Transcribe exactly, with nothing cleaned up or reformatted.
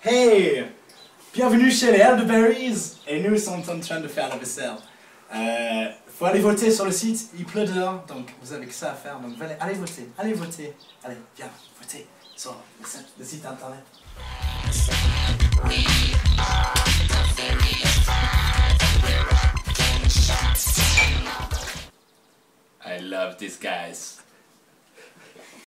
Hey! Bienvenue chez les Elderberries! Et nous sommes en train de faire la vaisselle. Euh, faut aller voter sur le site, il pleut dehors, donc vous avez que ça à faire, donc allez, allez voter, allez voter. Allez, viens, votez sur le site, le site internet. I love these guys.